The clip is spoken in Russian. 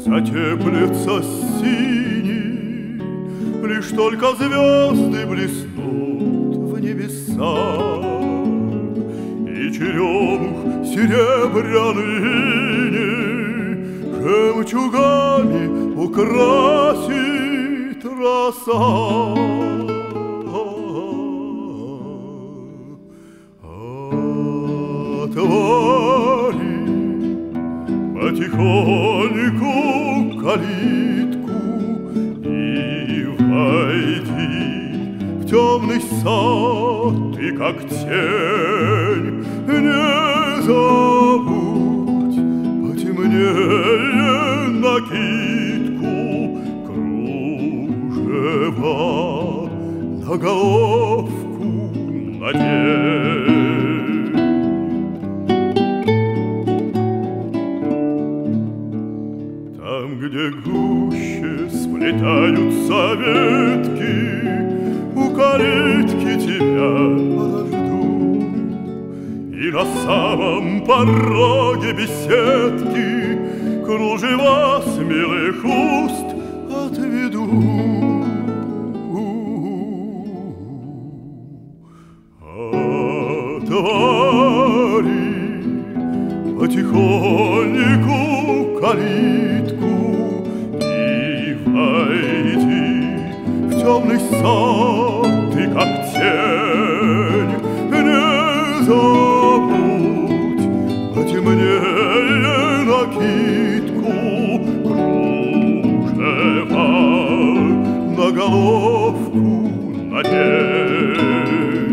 затеплится синий, лишь только звезды блеснут в небесах, и черемух серебряный жемчугами украсит роса. Отвори потихоньку калитку и войди в темный сад, ты как тень не забудь потемнее накидку, кружева на головку надень. Там, где гуще сплетаются ветки, у калитки тебя подожду, и на самом пороге беседки кружева с милых уст отведу. Отвори потихоньку калитку и войди в темный сад, ты как тень не забудь потемнее накидку, кружева на головку надень.